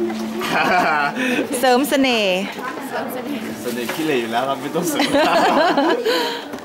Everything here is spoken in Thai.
เสริมเสน่ห์เสน่ห์ขี้เหร่อยู่แล้วครับไม่ต้องเสริม